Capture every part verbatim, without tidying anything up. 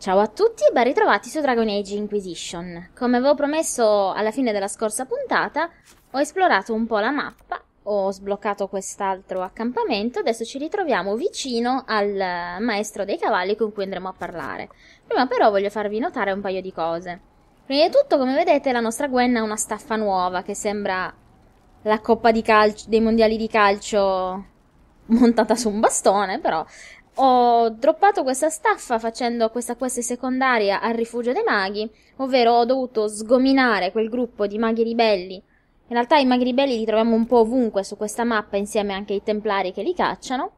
Ciao a tutti e ben ritrovati su Dragon Age Inquisition. Come avevo promesso alla fine della scorsa puntata, ho esplorato un po' la mappa, ho sbloccato quest'altro accampamento, adesso ci ritroviamo vicino al maestro dei cavalli con cui andremo a parlare. Prima però voglio farvi notare un paio di cose. Prima di tutto, come vedete, la nostra Gwen ha una staffa nuova che sembra la coppa di calcio, dei mondiali di calcio montata su un bastone, però ho droppato questa staffa facendo questa quest secondaria al rifugio dei maghi, ovvero ho dovuto sgominare quel gruppo di maghi ribelli. In realtà i maghi ribelli li troviamo un po' ovunque su questa mappa, insieme anche ai templari che li cacciano.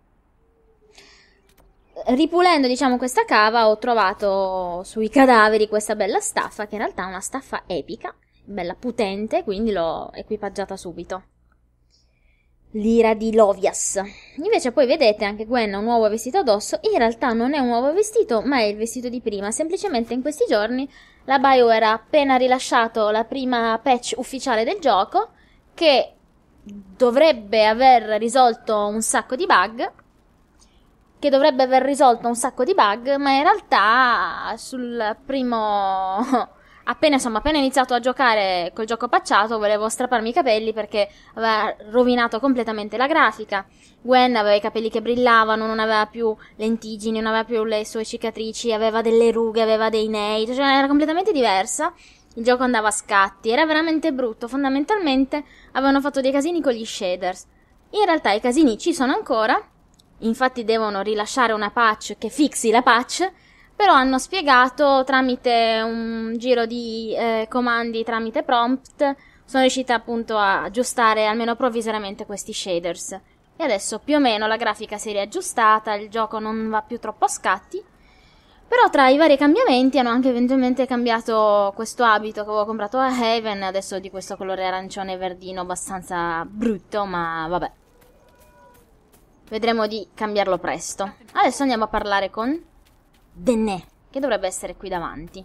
Ripulendo, diciamo, questa cava, ho trovato sui cadaveri questa bella staffa, che in realtà è una staffa epica, bella potente, quindi l'ho equipaggiata subito. L'ira di Lovias. Invece poi vedete anche Gwen ha un nuovo vestito addosso. In realtà non è un nuovo vestito, ma è il vestito di prima. Semplicemente in questi giorni la BioWare ha appena rilasciato la prima patch ufficiale del gioco, che dovrebbe aver risolto un sacco di bug. Che dovrebbe aver risolto un sacco di bug, ma in realtà sul primo... Appena, insomma, appena iniziato a giocare col gioco patchato, volevo strapparmi i capelli perché aveva rovinato completamente la grafica. Gwen aveva i capelli che brillavano, non aveva più lentigini, non aveva più le sue cicatrici, aveva delle rughe, aveva dei nei, cioè era completamente diversa. Il gioco andava a scatti, era veramente brutto. Fondamentalmente avevano fatto dei casini con gli shaders. In realtà i casini ci sono ancora, infatti devono rilasciare una patch che fixi la patch, però hanno spiegato tramite un giro di eh, comandi tramite prompt, sono riuscita appunto a aggiustare almeno provvisoriamente questi shaders. E adesso più o meno la grafica si è riaggiustata, il gioco non va più troppo a scatti, però tra i vari cambiamenti hanno anche eventualmente cambiato questo abito che avevo comprato a Haven, adesso di questo colore arancione e verdino abbastanza brutto, ma vabbè. Vedremo di cambiarlo presto. Adesso andiamo a parlare con Dennè, che dovrebbe essere qui davanti.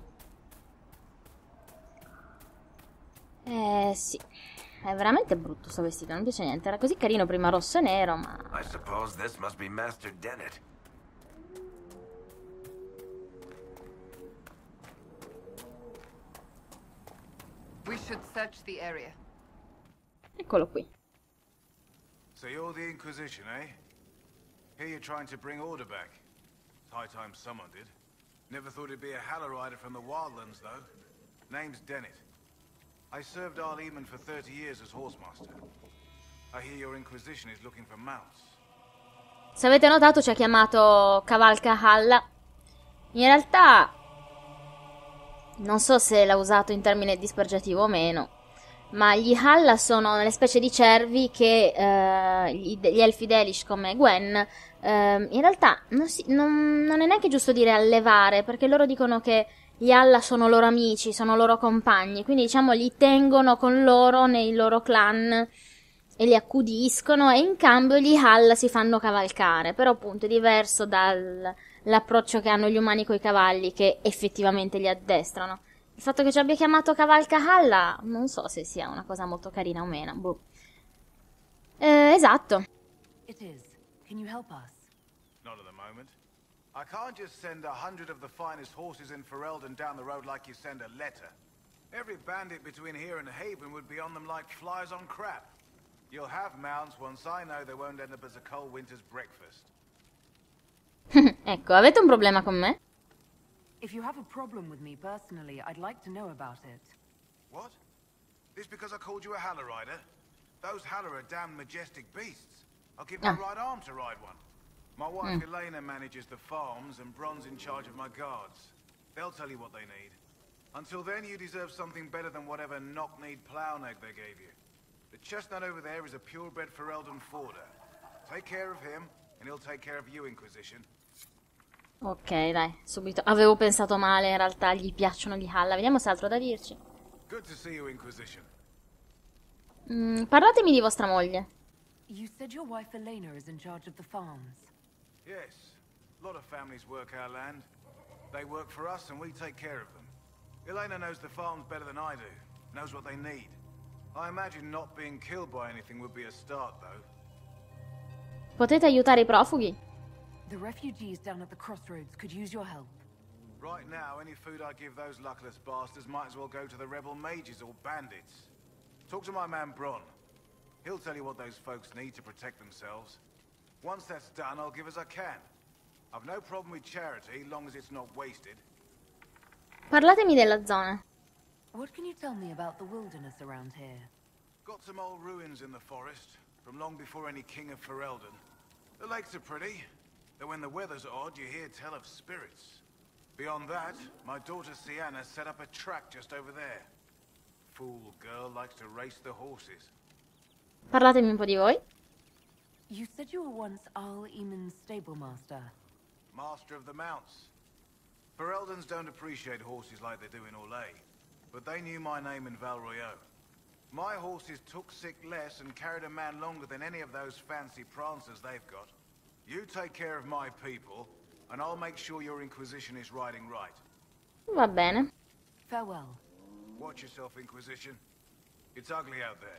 Eh sì, è veramente brutto sto vestito, non mi piace niente. Era così carino prima rosso e nero, ma... I suppose this must be Master Dennett. We should search the area. Eccolo qui. So you're the Inquisition, eh? Here you're trying to bring order back. High time someone did. Never thought it'd be a Hallow-Rider from the Wildlands, though. Name's Dennett. I served Arl Eamon for thirty years as horsemaster. I hear your Inquisition is looking for mounts. Se avete notato ci ha chiamato Cavalca Halla. In realtà non so se l'ha usato in termine dispregiativo o meno, ma gli Halla sono delle specie di cervi che eh, gli, gli elfi Delish come Gwen eh, in realtà non, si, non, non è neanche giusto dire allevare, perché loro dicono che gli Halla sono loro amici, sono loro compagni, quindi diciamo li tengono con loro nei loro clan e li accudiscono, e in cambio gli Halla si fanno cavalcare. Però appunto è diverso dall'approccio che hanno gli umani coi cavalli, che effettivamente li addestrano. Il fatto che ci abbia chiamato Cavalca Halla non so se sia una cosa molto carina o meno. Boh. Eh, esatto. It is. Can you help us? Not at the moment. I can't just send a hundred of the finest horses in Ferelden down the road like you send a letter. Every bandit between here and Haven would be on them like flies on crap. You'll have mounts once I know they won't end up as a cold winter's breakfast. Ecco, avete un problema con me? If you have a problem with me personally, I'd like to know about it. What? This because I called you a Hallow-Rider? Those Hallow are damn majestic beasts. I'll give my Ah. right arm to ride one. My wife Elena manages the farms and Bron's in charge of my guards. They'll tell you what they need. Until then, you deserve something better than whatever knock-kneed plow-neg they gave you. The chestnut over there is a purebred Ferelden Forder. Take care of him, and he'll take care of you, Inquisition. Ok, dai, subito. Avevo pensato male, in realtà gli piacciono gli Halla. Vediamo se ha altro da dirci. Good to see you, Inquisition. Mm, parlatemi di vostra moglie. You said your wife Elena is in charge of the farms. Yes, a lot of families work our land. They work for us and we take care of them. Elena knows the farms better than I do, knows what they need. I imagine not being killed by anything would be a start, though. Potete aiutare i profughi? The refugees down at the crossroads could use your help. Right now, any food I give those luckless bastards might as well go to the rebel mages or bandits. Talk to my man Bron. He'll tell you what those folks need to protect themselves. Once that's done, I'll give as I can. I've no problem with charity, long as it's not wasted. Parlatemi della zona. What can you tell me about the wilderness around here? Got some old ruins in the forest, from long before any king of Ferelden. The lakes are pretty, though when the weather's odd, you hear tell of spirits. Beyond that, my daughter Sienna set up a track just over there. Fool girl likes to race the horses. Parlatemi un po' di voi. You said you were once Al Eamon's stable master. Master of the mounts. Fereldans don't appreciate horses like they do in Orlais, but they knew my name in Val Royeaux. My horses took sick less and carried a man longer than any of those fancy prancers they've got. You take care of my people, and I'll make sure your Inquisition is riding right. Va bene. Farewell. Watch yourself, Inquisition. It's ugly out there.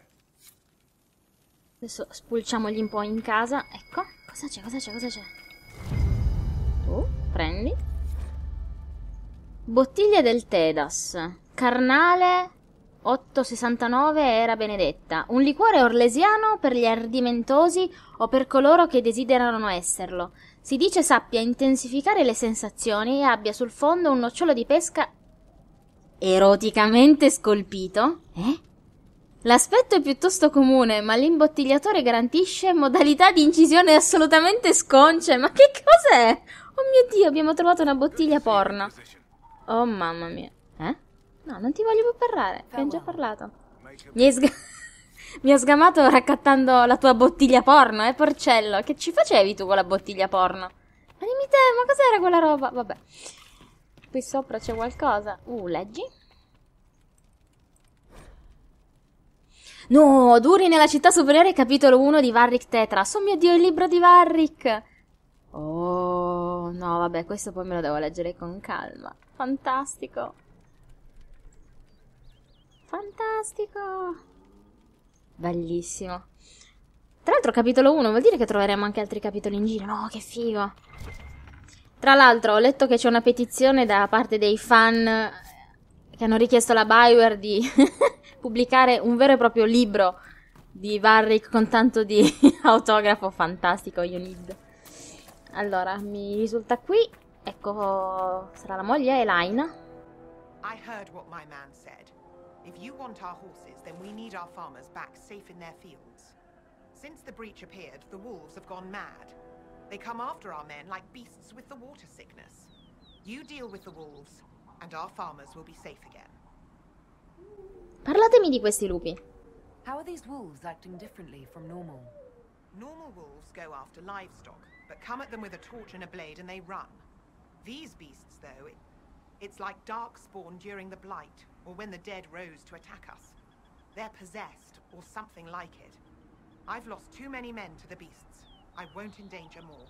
Adesso spulciamogli un po' in casa. Ecco. Cosa c'è? Cosa c'è? Cosa c'è? Tu, prendi. Bottiglie del Tedas. Carnale otto sessantanove era benedetta. Un liquore orlesiano per gli ardimentosi o per coloro che desiderano esserlo. Si dice sappia intensificare le sensazioni e abbia sul fondo un nocciolo di pesca eroticamente scolpito. Eh? L'aspetto è piuttosto comune, ma l'imbottigliatore garantisce modalità di incisione assolutamente sconce. Ma che cos'è? Oh mio Dio, abbiamo trovato una bottiglia porno. Oh mamma mia. Eh? No, non ti voglio più parlare, abbiamo già parlato. Mi hai sga- Mi ha sgamato raccattando la tua bottiglia porno, eh, porcello? Che ci facevi tu con la bottiglia porno? Ma dimmi te, ma cos'era quella roba? Vabbè. Qui sopra c'è qualcosa. Uh, leggi. No, Duri nella città superiore, capitolo uno di Varric Tetras. Oh mio Dio, il libro di Varric. Oh, no, vabbè, questo poi me lo devo leggere con calma. Fantastico. Fantastico. Bellissimo. Tra l'altro capitolo uno vuol dire che troveremo anche altri capitoli in giro. No, che figo. Tra l'altro ho letto che c'è una petizione da parte dei fan che hanno richiesto alla Bioware di pubblicare un vero e proprio libro di Varric con tanto di autografo. Fantastico, you need. Allora, mi risulta qui. Ecco, sarà la moglie Elaina. I heard what my man said. If you want our horses, then we need our farmers back safe in their fields. Since the breach appeared, the wolves have gone mad. They come after our men like beasts with the water sickness. You deal with the wolves, and our farmers will be safe again. Parlatemi di questi lupi. How are these wolves acting differently from normal? Normal wolves go after livestock, but come at them with a torch and a blade and they run. These beasts, though, it, it's like darkspawn during the Blight, or when the dead rose to attack us. They're possessed, or something like it. I've lost too many men to the beasts. I won't endanger more.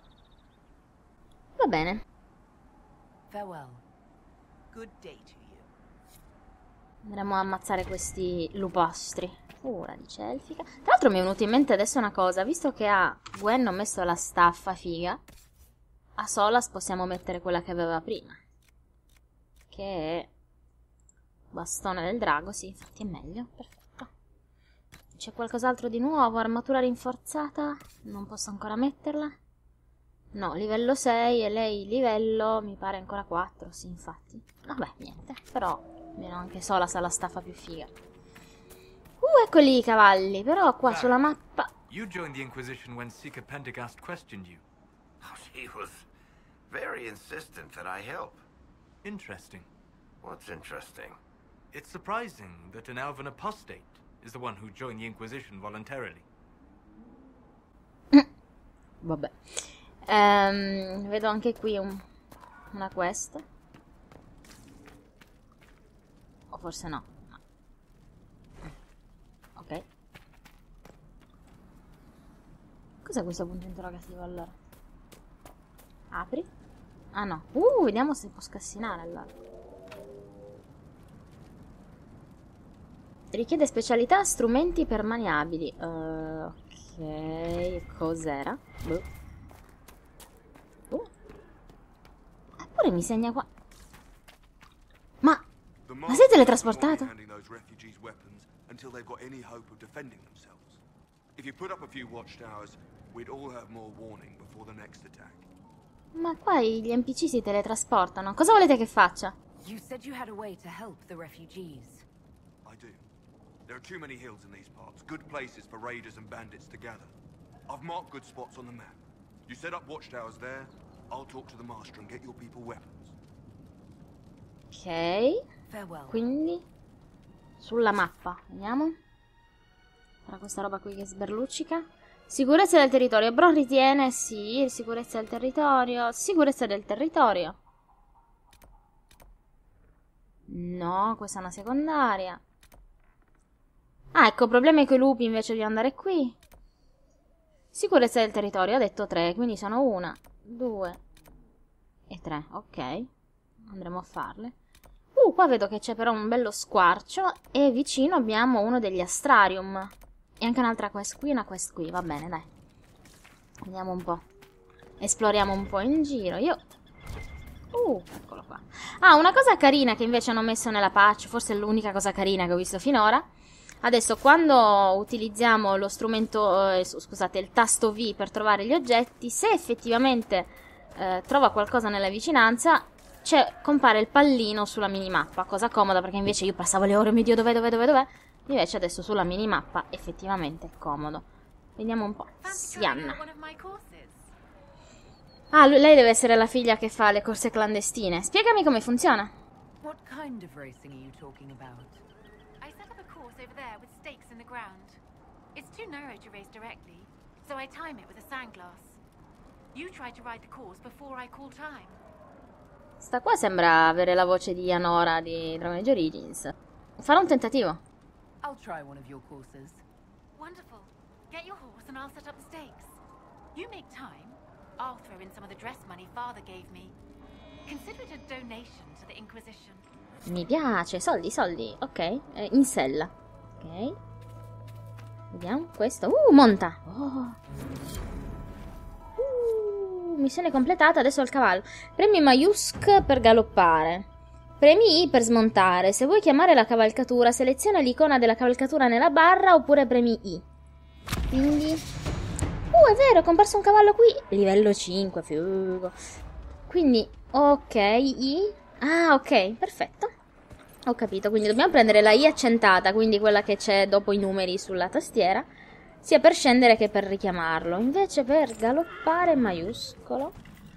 Va bene. Farewell. Good day to you. Andremo a ammazzare questi lupostri. Uh, radice elfica. Tra l'altro mi è venuta in mente adesso una cosa. Visto che a Gwen ho messo la staffa figa, a Solas possiamo mettere quella che aveva prima, che è bastone del drago. Sì, infatti è meglio. Perfetto. C'è qualcos'altro di nuovo? Armatura rinforzata? Non posso ancora metterla? No, livello sei e lei livello, mi pare ancora quattro. Sì, infatti. Vabbè, niente. Però almeno anche Solas ha la staffa più figa. Uh, eccoli i cavalli. Però qua sulla mappa... You joined the Inquisition when Seeker Pendergast questioned you. Oh, he was very insistent that I help. Interesting. What's interesting? It's surprising that an elven apostate is the one who joined the Inquisition voluntarily. Vabbè. Ehm, vedo anche qui un, una quest. O forse no. no. Ok. Cos'è questo punto interrogativo allora? Apri. Ah no. Uh, vediamo se può scassinare allora. Richiede specialità, strumenti permaniabili. Uh, ok, cos'era? Boh. Uh. Eppure mi segna qua. Ma sei teletrasportato? Until they've got any hope of defending themselves. If you put up a few watchtowers, we'd all have more warning before the next attack. Ma qua gli N P C si teletrasportano. Cosa volete che faccia? You said you had a way to help the refugees. I do. There are too many hills in these parts, good places for raiders and bandits to gather. I've marked good spots on the map. You set up watchtowers there, I'll talk to the master and get your people weapons. Ok. Farewell. Quindi sulla mappa, vediamo. Tra questa roba qui che sberluccica. Sicurezza del territorio. Bron ritiene, sì, sicurezza del territorio. Sicurezza del territorio. No, questa è una secondaria. Ah, ecco, problemi con i lupi invece di andare qui. Sicurezza del territorio, ha detto tre, quindi sono una, due e tre, ok. Andremo a farle. Uh, qua vedo che c'è però un bello squarcio e vicino abbiamo uno degli astrarium. E anche un'altra quest qui, una quest qui, va bene, dai. Andiamo un po'. Esploriamo un po' in giro, io... Uh, eccolo qua. Ah, una cosa carina che invece hanno messo nella patch, forse è l'unica cosa carina che ho visto finora. Adesso quando utilizziamo lo strumento, eh, scusate, il tasto V per trovare gli oggetti, se effettivamente eh, trova qualcosa nella vicinanza, c'è, compare il pallino sulla minimappa, cosa comoda perché invece io passavo le ore, mio Dio, dov'è, dov'è, dov'è, dov'è? Invece adesso sulla minimappa effettivamente è comodo. Vediamo un po'. Sianna. Ah, lui, lei deve essere la figlia che fa le corse clandestine. Spiegami come funziona. What kind of racing are you talking about? I set up a course over there with stakes in the ground. It's too narrow to race directly, so I time it with a sandglass. You try to ride the course before I call time. Sta qua sembra avere la voce di Anora di Dragon Age Origins. Farò un tentativo. I'll try one of your courses. Wonderful. Get your horse and I'll set up the stakes. You make time, I'll throw in some of the dress money Father gave me. Consider it a donation to the Inquisition. Mi piace, soldi, soldi, ok, eh, in sella, ok, vediamo, questo, uh, monta, oh. uh, missione completata, adesso il cavallo, premi Maiusk per galoppare, premi I per smontare, se vuoi chiamare la cavalcatura, seleziona l'icona della cavalcatura nella barra oppure premi I, quindi, uh, è vero, è comparso un cavallo qui, livello cinque, figo, quindi, ok, I, ah, ok, perfetto. Ho capito, quindi dobbiamo prendere la I accentata, quindi quella che c'è dopo i numeri sulla tastiera, sia per scendere che per richiamarlo. Invece per galoppare maiuscolo.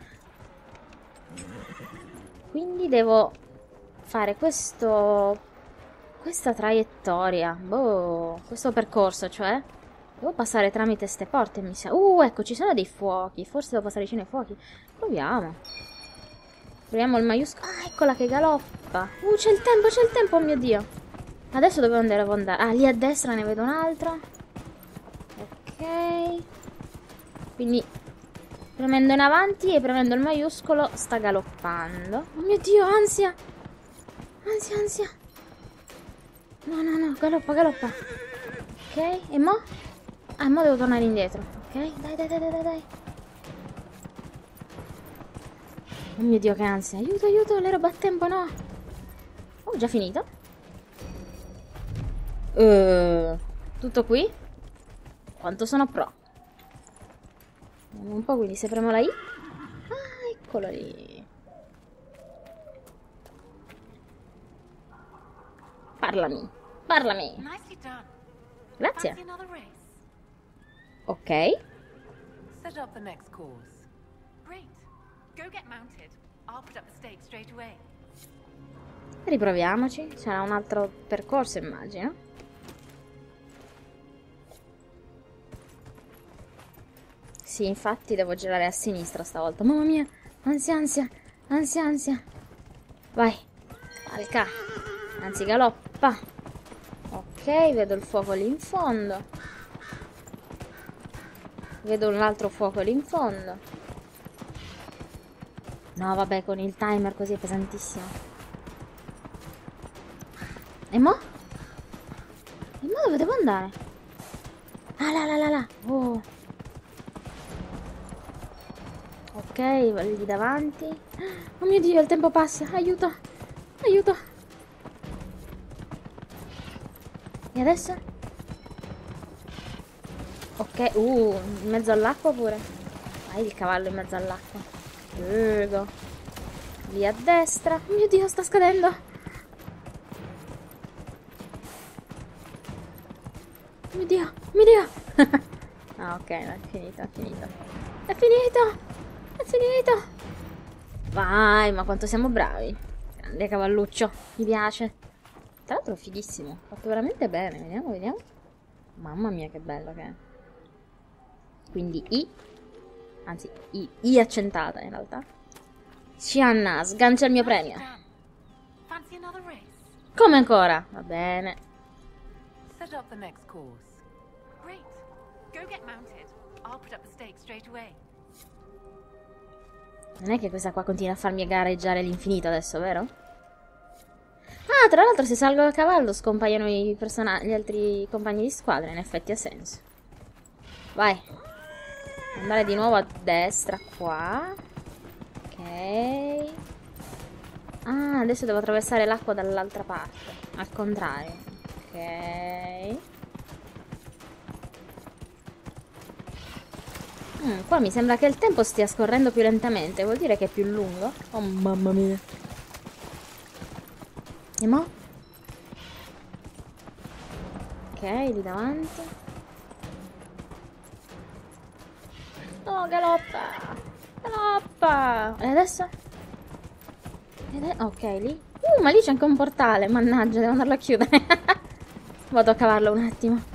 Quindi devo fare questo... questa traiettoria, boh, questo percorso, cioè. Devo passare tramite ste porte, mi sa. Uh, ecco, ci sono dei fuochi, forse devo passare vicino ai fuochi. Proviamo. Proviamo il maiuscolo. Ah, eccola che galoppa. Uh, c'è il tempo, c'è il tempo, oh mio Dio. Adesso dove devo andare? Ah, lì a destra ne vedo un'altra. Ok. Quindi, premendo in avanti e premendo il maiuscolo, sta galoppando. Oh mio Dio, ansia. Ansia, ansia. No, no, no, galoppa, galoppa. Ok, e mo? Ah, mo devo tornare indietro. Ok, dai, dai, dai, dai, dai. Oh mio Dio, che ansia. Aiuto, aiuto, le robe a tempo, no. Oh, già finito? Uh, tutto qui? Quanto sono pro? Vediamo un po', quindi se premo la I. Ah, eccolo lì. Parlami, parlami. Grazie. Ok. Set up the next course. Great. Go get mounted. I'll put up the stakes straight away. Riproviamoci. Sarà un altro percorso, immagino. Sì, infatti devo girare a sinistra stavolta. Mamma mia, ansia, ansia, ansia, ansia. Vai, calca. Anzi, galoppa. Ok, vedo il fuoco lì in fondo. Vedo un altro fuoco lì in fondo. No, vabbè, con il timer così è pesantissimo. E mo? E mo dove devo andare? Ah, là, là, là, là. Oh. Ok, lì davanti. Oh mio Dio, il tempo passa. Aiuto. Aiuto. E adesso? Ok, uh, in mezzo all'acqua pure. Vai il cavallo in mezzo all'acqua. Prego. Via a destra. Oh mio Dio, sta scadendo. Oh mio Dio, oh mio Dio. Ah, ok, no, è finito, è finito. È finito. È finito. Vai, ma quanto siamo bravi. Grande cavalluccio, mi piace. Tra l'altro fighissimo, fatto veramente bene. Vediamo, vediamo. Mamma mia che bello che è. Quindi I, anzi I, I accentata in realtà. Scianna, sgancia il mio premio. Fancy another race? Come ancora? Va bene. Set up the next course. Great. Go get mounted. I'll put up the stakes straight away. Non è che questa qua continua a farmi gareggiare all'infinito adesso, vero? Ah, tra l'altro se salgo a cavallo scompaiono i personaggi, gli altri compagni di squadra, in effetti ha senso. Vai. Andare di nuovo a destra qua. Ok. Ah, adesso devo attraversare l'acqua dall'altra parte. Al contrario. Ok. Mm, qua mi sembra che il tempo stia scorrendo più lentamente. Vuol dire che è più lungo. Oh mamma mia. E mo? Ok, lì davanti. Oh, galoppa. Galoppa. E adesso? Ed è... Ok, lì. Uh, ma lì c'è anche un portale. Mannaggia, devo andarlo a chiudere. Vado a cavarlo un attimo.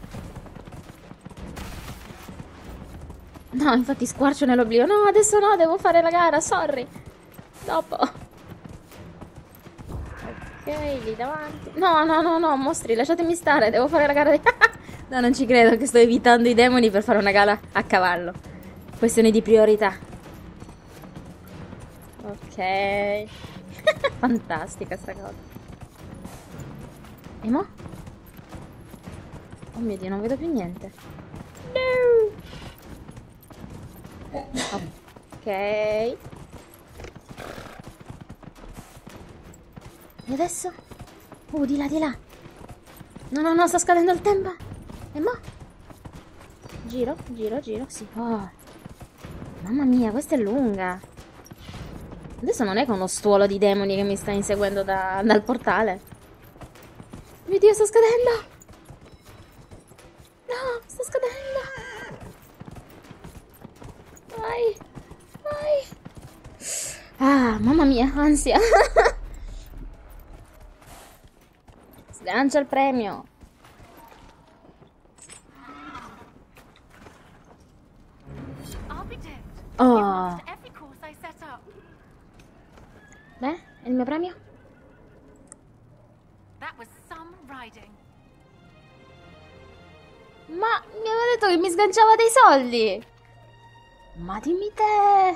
No, infatti squarcio nell'oblio. No, adesso no, devo fare la gara, sorry. Dopo. Ok, lì davanti. No, no, no, no, mostri, lasciatemi stare, devo fare la gara di... No, non ci credo che sto evitando i demoni per fare una gara a cavallo. Questione di priorità. Ok. Fantastica sta cosa. E mo? Oh mio Dio, non vedo più niente. No! Ok. E adesso? Uh, di là, di là. No, no, no, sta scadendo il tempo. E mo? Giro, giro, giro, sì. Oh. Mamma mia, questa è lunga. Adesso non è con uno stuolo di demoni che mi sta inseguendo da, dal portale. Mio Dio, sta scadendo. No, sta scadendo. Vai, vai. Ah, mamma mia, ansia. Sgancia il premio. I'll be damned. Oh. You've lost every course I set up. Beh, è il mio premio? That was some riding. Ma mi aveva detto che mi sganciava dei soldi. Ma dimmi te.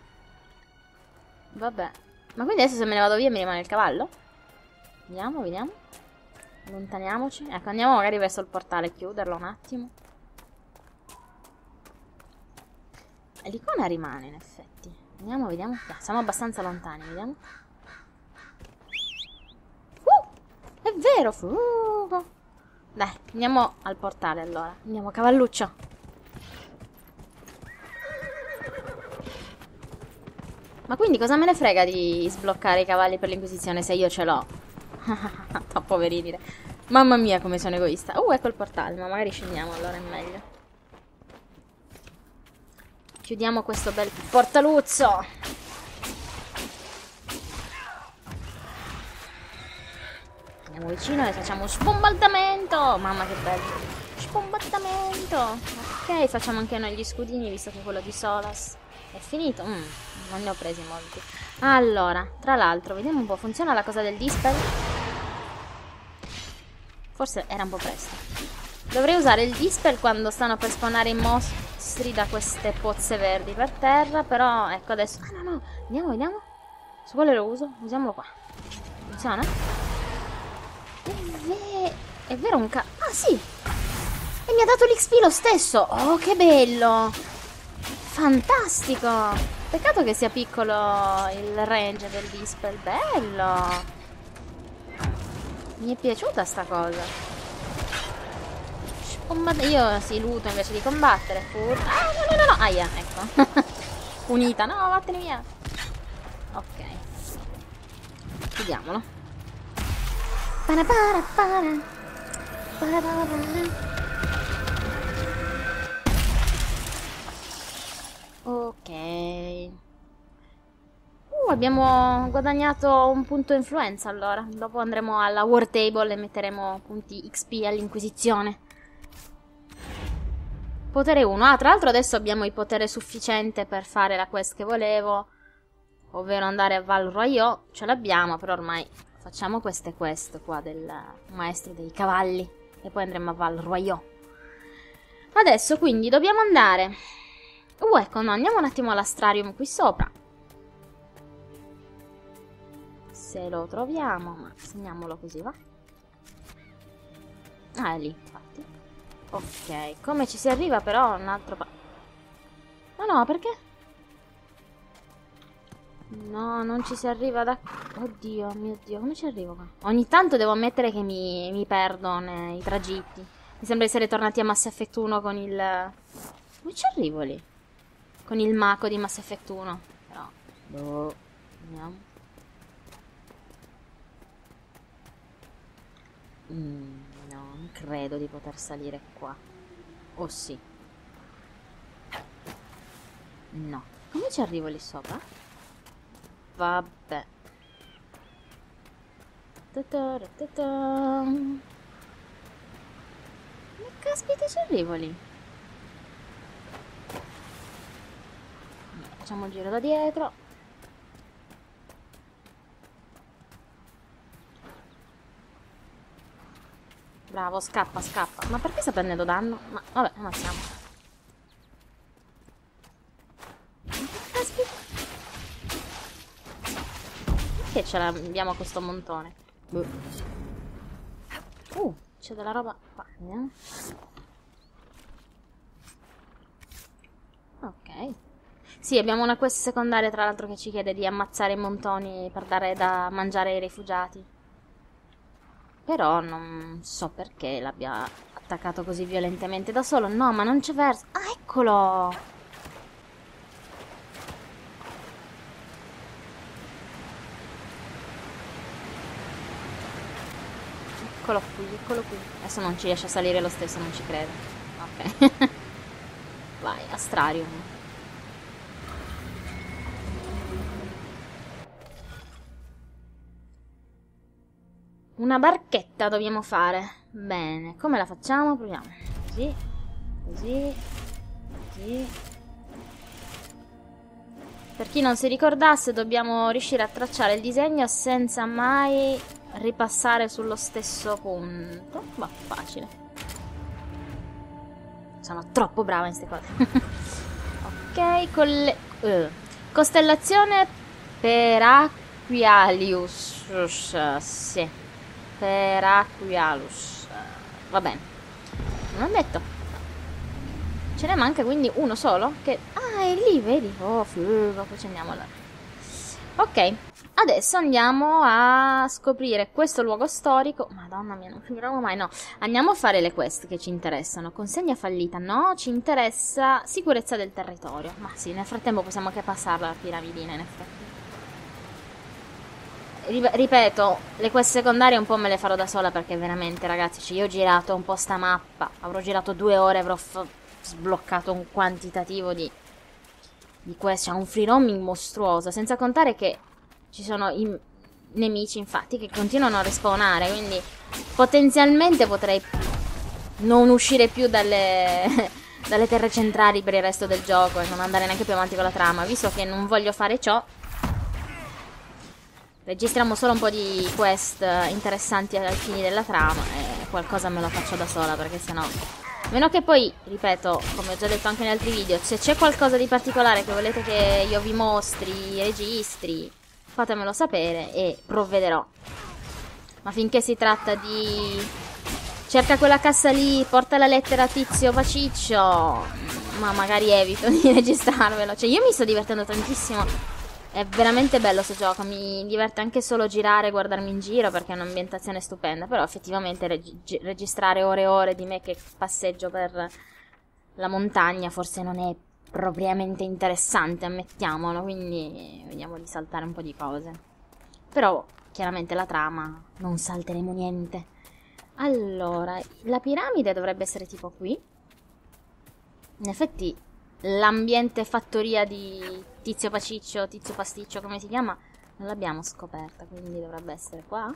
Vabbè. Ma quindi adesso se me ne vado via mi rimane il cavallo? Vediamo, vediamo. Allontaniamoci. Ecco, andiamo magari verso il portale, chiuderlo un attimo. E l'icona rimane in effetti. Vediamo, vediamo. Dai, siamo abbastanza lontani, vediamo. Uh, è vero, fugo. Dai, andiamo al portale allora. Andiamo, cavalluccio. Ma quindi cosa me ne frega di sbloccare i cavalli per l'Inquisizione se io ce l'ho? Poverini. Mamma mia come sono egoista. Uh, ecco il portale, ma magari scendiamo allora, è meglio. Chiudiamo questo bel portaluzzo. Andiamo vicino e facciamo un sbombardamento. Mamma che bello. Sbombardamento. Ok, facciamo anche noi gli scudini, visto che quello di Solas è finito. Mm, non ne ho presi molti. Allora, tra l'altro, vediamo un po'. Funziona la cosa del dispel? Forse era un po' presto. Dovrei usare il dispel quando stanno per spawnare i mostri da queste pozze verdi per terra. Però, ecco adesso... Ah, no, no. Vediamo, vediamo. Su quale lo uso? Usiamolo qua. Funziona? È, ve è vero un ca... Ah, sì! E mi ha dato l'X P lo stesso. Oh, che bello! Fantastico! Peccato che sia piccolo il range del dispel. Bello! Mi è piaciuta sta cosa. Combatt- io si luto invece di combattere. Fur- ah, no, no, no, no. Aia, ecco. Unita. No, vattene via. Ok. Chiudiamolo. Para para para. Para para para. Ok. Uh, abbiamo guadagnato un punto influenza allora. Dopo andremo alla War Table e metteremo punti X P all'Inquisizione. Potere uno. Ah, tra l'altro adesso abbiamo il potere sufficiente per fare la quest che volevo, ovvero andare a Val Royaux. Ce l'abbiamo, però ormai facciamo queste quest qua del maestro dei cavalli e poi andremo a Val Royaux. Adesso quindi dobbiamo andare... Uh, ecco, no, andiamo un attimo all'astrarium qui sopra. Se lo troviamo, ma segniamolo così, va? Ah, è lì, infatti. Ok, come ci si arriva però un altro pa... Ma no, perché? No, non ci si arriva da... Oddio, mio Dio, come ci arrivo qua? Ogni tanto devo ammettere che mi, mi perdo nei tragitti. Mi sembra di essere tornati a Mass Effect uno con il... Come ci arrivo lì? Con il Mako di Mass Effect uno. Però... Boh, vediamo. Mm, no, non credo di poter salire qua. Oh sì. No. Come ci arrivo lì sopra? Vabbè. Ta-ta-ra, ta-ta. Come caspita ci arrivo lì? Facciamo il giro da dietro. Bravo, scappa, scappa. Ma perché sta prendendo danno? Ma vabbè, ammazziamo. Aspetta. Perché ce l'abbiamo questo montone? Uh, c'è della roba qua, vediamo. Ok. Sì, abbiamo una quest secondaria tra l'altro che ci chiede di ammazzare i montoni per dare da mangiare ai rifugiati. Però non so perché l'abbia attaccato così violentemente da solo. No, ma non c'è verso. Ah, eccolo! Eccolo qui, eccolo qui. Adesso non ci riesce a salire lo stesso, non ci credo. Ok. Vai, Astrarium. Una barchetta dobbiamo fare. Bene, come la facciamo? Proviamo. Così, così, così. Per chi non si ricordasse, dobbiamo riuscire a tracciare il disegno senza mai ripassare sullo stesso punto. Va, facile. Sono troppo brava in queste cose. Ok, con le... Uh. Costellazione Peraquialius. Sì. Peraquialus. Va bene. Non ho detto. Ce ne manca quindi uno solo. Che... Ah, è lì, vedi? Oh, figo. Poi ci andiamo allora. Ok. Adesso andiamo a scoprire questo luogo storico. Madonna mia, non finiremo mai. No. Andiamo a fare le quest che ci interessano. Consegna fallita. No, ci interessa sicurezza del territorio. Ma sì, nel frattempo possiamo anche passarla la piramidina, in effetti. Ripeto, le quest secondarie un po' me le farò da sola perché veramente, ragazzi, cioè io ho girato un po' sta mappa, avrò girato due ore, avrò sbloccato un quantitativo di, di quest, cioè un free roaming mostruoso, senza contare che ci sono i nemici, infatti, che continuano a respawnare, quindi potenzialmente potrei non uscire più dalle, dalle terre centrali per il resto del gioco e non andare neanche più avanti con la trama, visto che non voglio fare ciò. Registriamo solo un po' di quest interessanti ai fini della trama e qualcosa me lo faccio da sola perché sennò... A meno che poi, ripeto, come ho già detto anche in altri video, se c'è qualcosa di particolare che volete che io vi mostri, registri, fatemelo sapere e provvederò. Ma finché si tratta di... cerca quella cassa lì, porta la lettera a Tizio Paciccio, ma magari evito di registrarvelo. Cioè io mi sto divertendo tantissimo È veramente bello sto gioco, mi diverte anche solo girare e guardarmi in giro perché è un'ambientazione stupenda, però effettivamente reg- registrare ore e ore di me che passeggio per la montagna forse non è propriamente interessante, ammettiamolo, quindi vediamo di saltare un po' di cose. Però chiaramente la trama non salteremo niente. Allora, la piramide dovrebbe essere tipo qui. In effetti l'ambiente fattoria di Tizio Paciccio, Tizio Pasticcio, come si chiama, non l'abbiamo scoperta, quindi dovrebbe essere qua.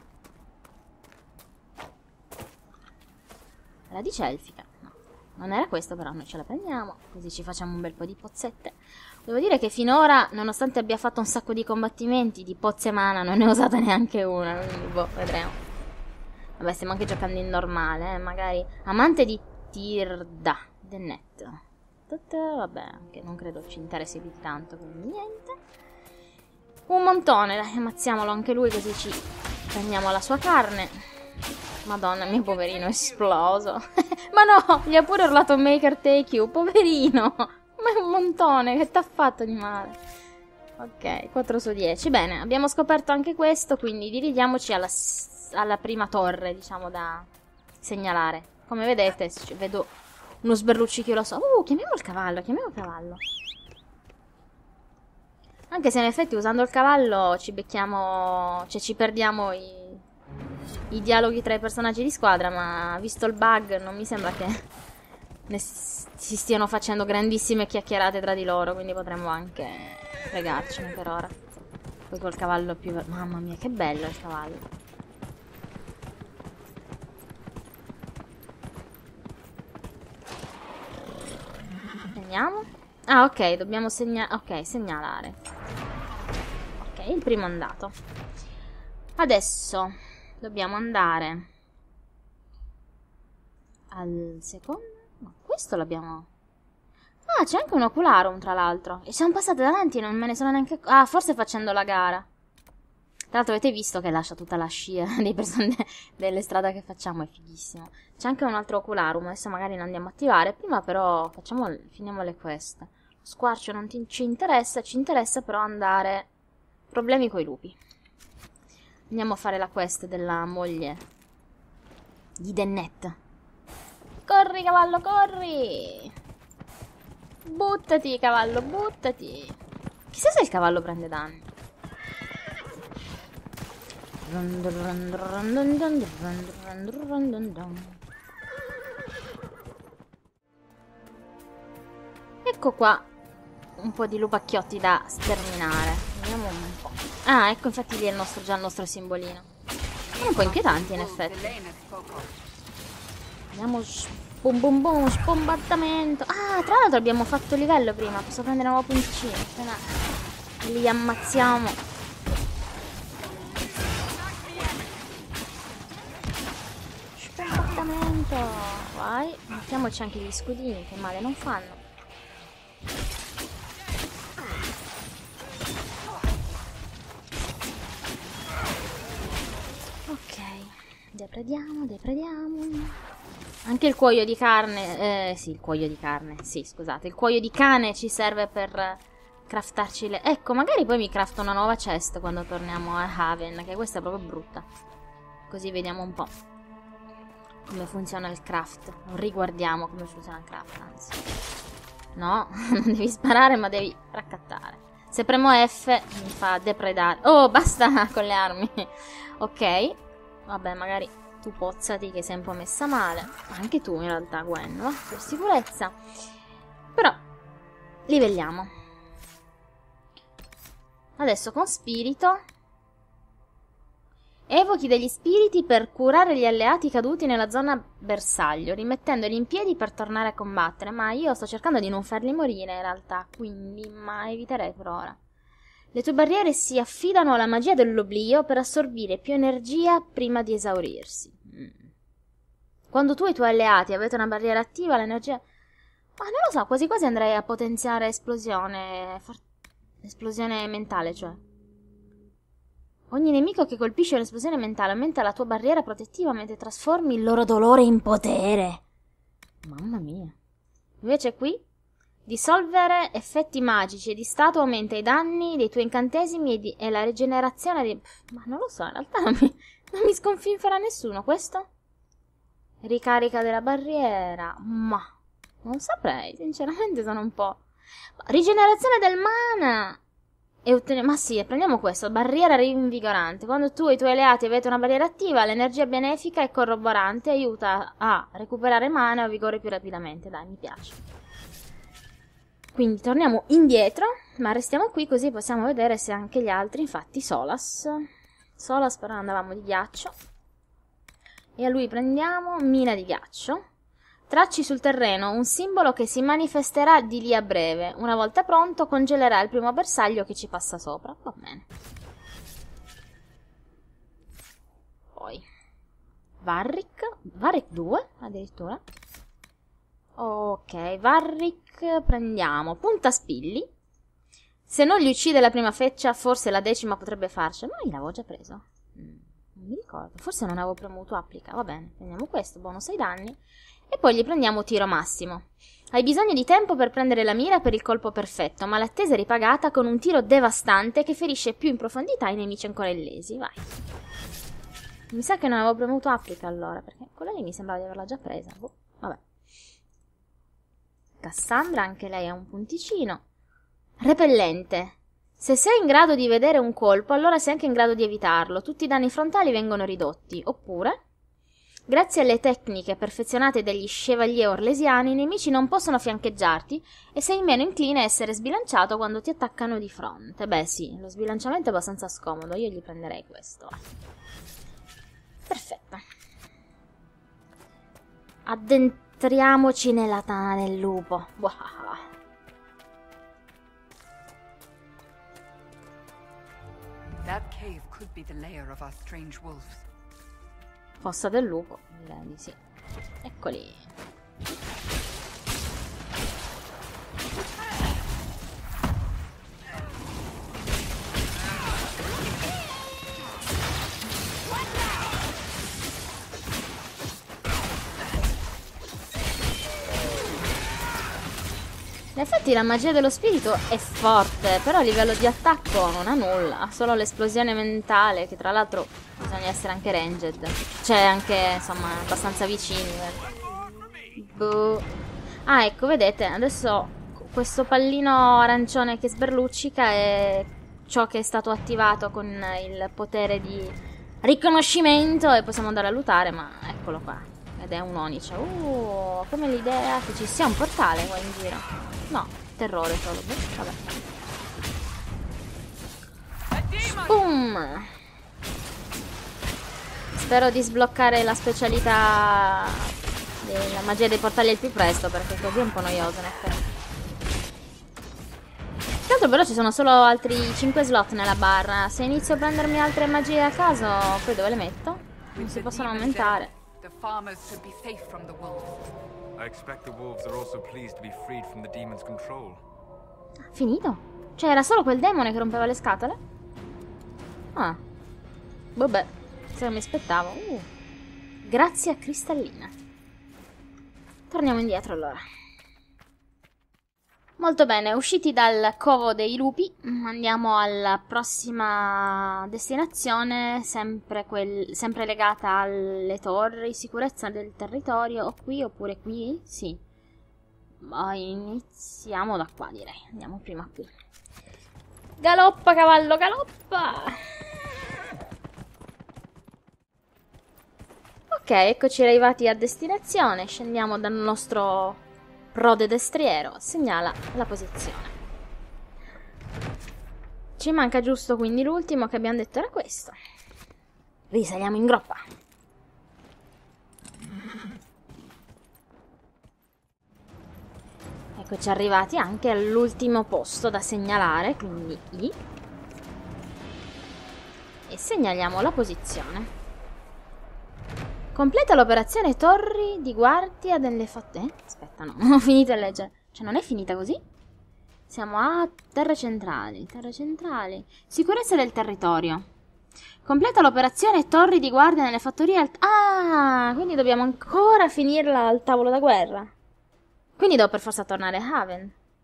Radice elfica. No, non era questo, però noi ce la prendiamo, così ci facciamo un bel po' di pozzette. Devo dire che finora, nonostante abbia fatto un sacco di combattimenti, di pozze mana non ne ho usata neanche una, quindi boh, vedremo. Vabbè, stiamo anche giocando in normale, eh, magari. Amante di Tirda, Dennet. Vabbè, che non credo ci interessi più di tanto, quindi niente. Un montone, dai, ammazziamolo anche lui così ci prendiamo la sua carne. Madonna, mio poverino è esploso. Ma no, gli ha pure urlato Maker take you, poverino. Ma è un montone, che t'ha fatto di male? Ok, quattro su dieci. Bene, abbiamo scoperto anche questo, quindi dirigiamoci alla, alla prima torre, diciamo, da segnalare. Come vedete, vedo uno sberluccichio lo so. Uh, chiamiamo il cavallo, chiamiamo il cavallo. Anche se in effetti usando il cavallo ci becchiamo, cioè ci perdiamo i, i dialoghi tra i personaggi di squadra, ma visto il bug non mi sembra che ne si stiano facendo grandissime chiacchierate tra di loro, quindi potremmo anche fregarcene per ora. Poi col cavallo più... Mamma mia, che bello il cavallo. Vediamo. Ah, ok, dobbiamo segnalare. Ok, segnalare. Ok, il primo è andato. Adesso dobbiamo andare al secondo. No, questo l'abbiamo. Ah, c'è anche un ocularum, tra l'altro. E siamo passate davanti e non me ne sono neanche... Ah, forse facendo la gara. Tra l'altro avete visto che lascia tutta la scia dei person- delle strade che facciamo, è fighissimo. C'è anche un altro ocularum, adesso magari lo andiamo a attivare. Prima però facciamo, finiamo le quest. Lo squarcio non ti, ci interessa, ci interessa però andare... Problemi coi lupi. Andiamo a fare la quest della moglie di Dennet. Corri cavallo, corri! Buttati cavallo, buttati! Chissà se il cavallo prende danni. Ecco qua un po' di lupacchiotti da sterminare. Vediamo un po'. Ah, ecco infatti lì è il nostro, già il nostro simbolino. È un po' inquietante in effetti. Vediamo. Bum bum bum, spombardamento. Ah, tra l'altro abbiamo fatto livello prima. Posso prendere un nuovo punticino. Appena li ammazziamo. Spombardamento. Vai. Mettiamoci anche gli scudini, che male non fanno. Ok. Deprediamo, deprediamo. Anche il cuoio di carne, eh, sì, il cuoio di carne, sì, scusate, il cuoio di cane ci serve per craftarci le... Ecco, magari poi mi crafto una nuova chest quando torniamo a Haven, che questa è proprio brutta. Così vediamo un po' come funziona il craft. Riguardiamo come funziona il craft, anzi. No, non devi sparare, ma devi raccattare. Se premo F mi fa depredare. Oh, basta con le armi. Ok, vabbè, magari... Tu pozzati che sei un po' messa male. Anche tu in realtà, Gwen, va? Per sicurezza. Però livelliamo. Adesso con spirito evochi degli spiriti per curare gli alleati caduti nella zona bersaglio, rimettendoli in piedi per tornare a combattere. Ma io sto cercando di non farli morire in realtà, quindi ma eviterei per ora. Le tue barriere si affidano alla magia dell'oblio per assorbire più energia prima di esaurirsi. Mm. Quando tu e i tuoi alleati avete una barriera attiva, l'energia... Ma non lo so, quasi quasi andrei a potenziare esplosione... For... Esplosione mentale, cioè. Ogni nemico che colpisce un'esplosione mentale aumenta la tua barriera protettiva mentre trasformi il loro dolore in potere. Mamma mia. Invece qui... Dissolvere effetti magici e di stato aumenta i danni dei tuoi incantesimi e, di, e la rigenerazione di... Pff, ma non lo so, in realtà non mi, non mi sconfinferà nessuno. Questo? Ricarica della barriera. Ma non saprei, sinceramente sono un po'... Rigenerazione del mana! E ottene... Ma sì, prendiamo questo. Barriera rinvigorante. Quando tu e i tuoi alleati avete una barriera attiva, l'energia benefica e corroborante aiuta a recuperare mana o vigore più rapidamente. Dai, mi piace. Quindi torniamo indietro, ma restiamo qui così possiamo vedere se anche gli altri, infatti Solas. Solas però andavamo di ghiaccio. E a lui prendiamo mina di ghiaccio. Tracci sul terreno un simbolo che si manifesterà di lì a breve. Una volta pronto congelerà il primo bersaglio che ci passa sopra. Va bene. Poi Varric. Varric due addirittura. Ok, Varric prendiamo punta spilli. Se non gli uccide la prima feccia, forse la decima potrebbe farcela. Ma io l'avevo già preso. Mm, non mi ricordo. Forse non avevo premuto applica. Va bene, prendiamo questo, bonus ai danni. E poi gli prendiamo tiro massimo. Hai bisogno di tempo per prendere la mira per il colpo perfetto, ma l'attesa è ripagata con un tiro devastante che ferisce più in profondità i nemici ancora illesi. Vai. Mi sa che non avevo premuto applica allora, perché quella lì mi sembrava di averla già presa. Boh, vabbè. Cassandra, anche lei ha un punticino. Repellente. Se sei in grado di vedere un colpo, allora sei anche in grado di evitarlo. Tutti i danni frontali vengono ridotti. Oppure, grazie alle tecniche perfezionate degli chevalier orlesiani, i nemici non possono fiancheggiarti e sei meno incline a essere sbilanciato quando ti attaccano di fronte. Beh sì, lo sbilanciamento è abbastanza scomodo. Io gli prenderei questo. Perfetto. Addentriamo. Entriamoci nella tana del lupo. Wow. That cave could be the lair of our strange wolves. Fossa del lupo, direi di sì. Eccoli. In effetti la magia dello spirito è forte, però a livello di attacco non ha nulla, ha solo l'esplosione mentale, che tra l'altro bisogna essere anche ranged, cioè anche, insomma, abbastanza vicini. Boh. Ah, ecco, vedete, adesso questo pallino arancione che sberluccica è ciò che è stato attivato con il potere di riconoscimento e possiamo andare a lootare, ma eccolo qua, ed è un onice. Uh, come l'idea che ci sia un portale qua in giro. No, terrore solo. Vabbè. Boom! Spero di sbloccare la specialità della magia dei portali al più presto, perché così è un po' noioso in effetti. Tanto però ci sono solo altri cinque slot nella barra. Se inizio a prendermi altre magie a caso, poi dove le metto? Non si possono aumentare. The farmers should be safe from the wolves. I expect the wolves are also pleased to be freed from the demon's control. Finito? Cioè era solo quel demone che rompeva le scatole? Ah. Vabbè, se mi aspettavo. Uh. Grazie a Cristallina. Torniamo indietro allora. Molto bene, usciti dal covo dei lupi, andiamo alla prossima destinazione, sempre, quel, sempre legata alle torri, sicurezza del territorio, o qui oppure qui? Sì. Ma iniziamo da qua, direi. Andiamo prima qui. Galoppa, cavallo, galoppa! Ok, eccoci arrivati a destinazione, scendiamo dal nostro prode destriero, segnala la posizione. Ci manca giusto quindi l'ultimo che abbiamo detto era questo. Risaliamo in groppa. Eccoci arrivati anche all'ultimo posto da segnalare, quindi I. E segnaliamo la posizione. Completa l'operazione torri di guardia delle fatte... Eh? Aspetta, no, non ho finito di leggere. Cioè, non è finita così? Siamo a terre centrali, terre centrali. Sicurezza del territorio. Completa l'operazione torri di guardia nelle fattorie... Al... Ah, quindi dobbiamo ancora finirla al tavolo da guerra. Quindi devo per forza tornare a Haven.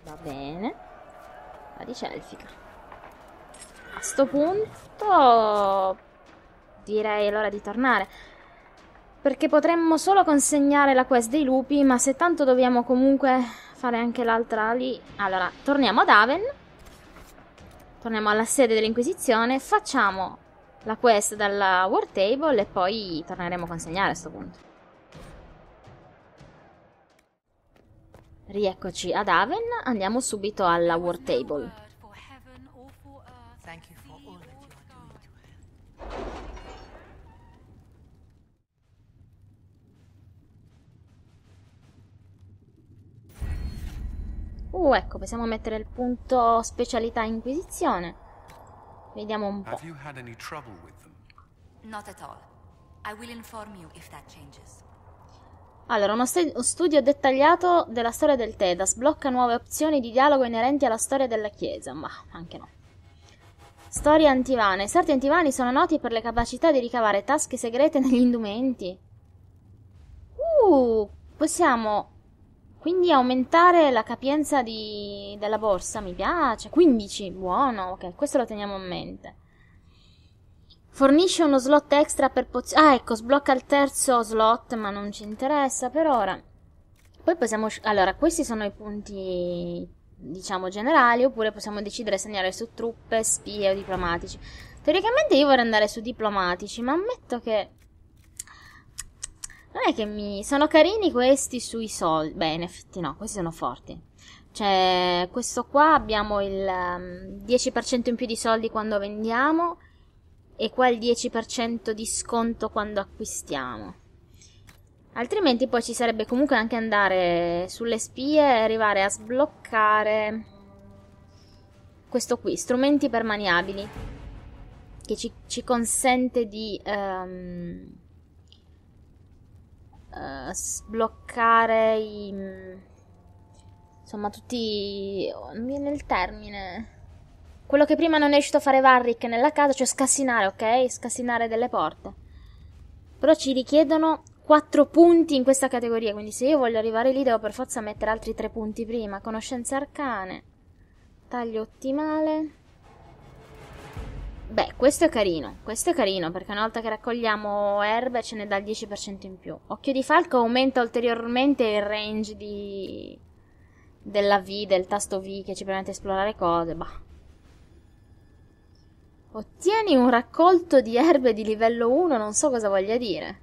Va bene. Radice elfica. A sto punto direi allora di tornare, perché potremmo solo consegnare la quest dei lupi, ma se tanto dobbiamo comunque fare anche l'altra lì. Allora, torniamo ad Haven, torniamo alla sede dell'Inquisizione, facciamo la quest dalla War Table e poi torneremo a consegnare a sto punto. Rieccoci ad Haven, andiamo subito alla War Table. Thank you for all that you are doing to her. Uh, ecco, possiamo mettere il punto specialità Inquisizione. Vediamo un po'. Have you had any trouble with them? Not at all. I will inform you if that changes. Allora, uno st- studio dettagliato della storia del Teda sblocca nuove opzioni di dialogo inerenti alla storia della Chiesa, ma anche no. Storie antivane. I sarti antivani sono noti per le capacità di ricavare tasche segrete negli indumenti. Uh, possiamo quindi aumentare la capienza di... della borsa, mi piace. quindici, buono, ok, questo lo teniamo a mente. Fornisce uno slot extra per pozioni. Ah, ecco, sblocca il terzo slot, ma non ci interessa per ora. Poi possiamo... Allora, questi sono i punti, diciamo, generali, oppure possiamo decidere se segnare su truppe, spie o diplomatici. Teoricamente io vorrei andare su diplomatici, ma ammetto che... Non è che mi... Sono carini questi sui soldi. Beh, in effetti no, questi sono forti. Cioè, questo qua abbiamo il um, dieci per cento in più di soldi quando vendiamo... E qua il dieci per cento di sconto quando acquistiamo. Altrimenti poi ci sarebbe comunque anche andare sulle spie e arrivare a sbloccare questo qui, strumenti permaniabili, che ci, ci consente di um, uh, sbloccare i, insomma tutti, non viene il termine, quello che prima non è riuscito a fare Varric nella casa, cioè scassinare, ok? Scassinare delle porte. Però ci richiedono quattro punti in questa categoria, quindi se io voglio arrivare lì devo per forza mettere altri tre punti prima. Conoscenze arcane, taglio ottimale. Beh, questo è carino, questo è carino, perché una volta che raccogliamo erbe ce ne dà il dieci per cento in più. Occhio di falco aumenta ulteriormente il range di... della V, del tasto V, che ci permette di esplorare cose, bah. Ottieni un raccolto di erbe di livello uno, non so cosa voglia dire.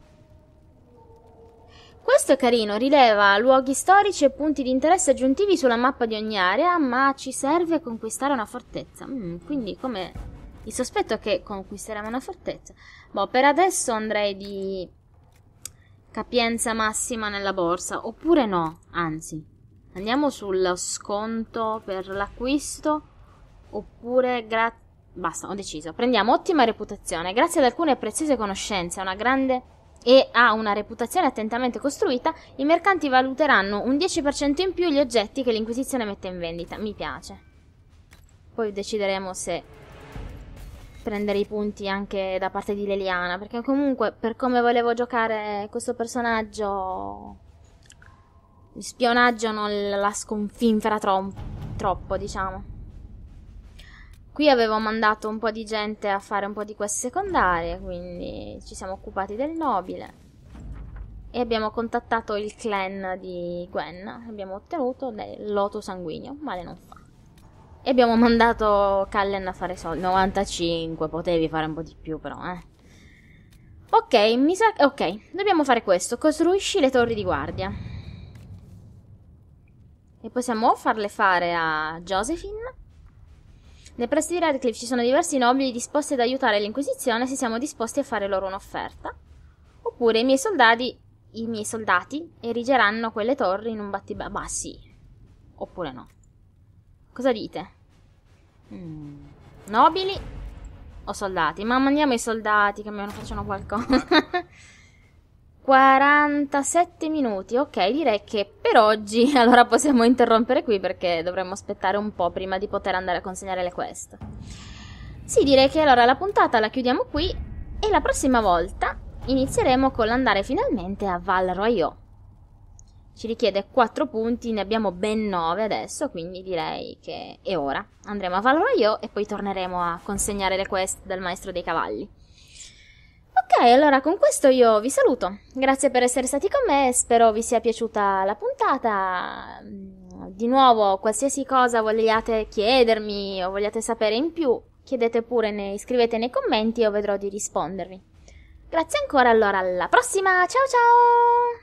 Questo è carino, rileva luoghi storici e punti di interesse aggiuntivi sulla mappa di ogni area, ma ci serve a conquistare una fortezza. Mm, quindi come il sospetto è che conquisteremo una fortezza. Boh, per adesso andrei di capienza massima nella borsa, oppure no, anzi. Andiamo sullo sconto per l'acquisto, oppure grazie... Basta, ho deciso. Prendiamo ottima reputazione. Grazie ad alcune preziose conoscenze una grande e a una reputazione attentamente costruita, i mercanti valuteranno un dieci per cento in più gli oggetti che l'Inquisizione mette in vendita. Mi piace. Poi decideremo se prendere i punti anche da parte di Leliana, perché comunque per come volevo giocare questo personaggio, il spionaggio non la sconfinfera tro- troppo, diciamo. Qui avevo mandato un po' di gente a fare un po' di quest secondarie, quindi ci siamo occupati del nobile. E abbiamo contattato il clan di Gwen. Abbiamo ottenuto del loto sanguigno, male non fa. E abbiamo mandato Cullen a fare soldi. novantacinque, potevi fare un po' di più però, eh. Ok, mi sa... Ok, dobbiamo fare questo. Costruisci le torri di guardia. E possiamo farle fare a Josephine. Nei pressi di Redcliffe ci sono diversi nobili disposti ad aiutare l'Inquisizione se siamo disposti a fare loro un'offerta. Oppure i miei soldati, i miei soldati erigeranno quelle torri in un battibecco. Ma sì. Oppure no. Cosa dite? Mm. Nobili o soldati? Ma mandiamo i soldati che almeno facciano qualcosa. quarantasette minuti, ok, direi che per oggi allora possiamo interrompere qui perché dovremmo aspettare un po' prima di poter andare a consegnare le quest. Sì, direi che allora la puntata la chiudiamo qui e la prossima volta inizieremo con l'andare finalmente a Val Royeaux. Ci richiede quattro punti, ne abbiamo ben nove adesso, quindi direi che è ora. Andremo a Val-Royeaux e poi torneremo a consegnare le quest del maestro dei cavalli. Ok, allora con questo io vi saluto. Grazie per essere stati con me, spero vi sia piaciuta la puntata. Di nuovo, qualsiasi cosa vogliate chiedermi o vogliate sapere in più, chiedete pure, ne, scrivete nei commenti e io vedrò di rispondervi. Grazie ancora, allora alla prossima, ciao ciao!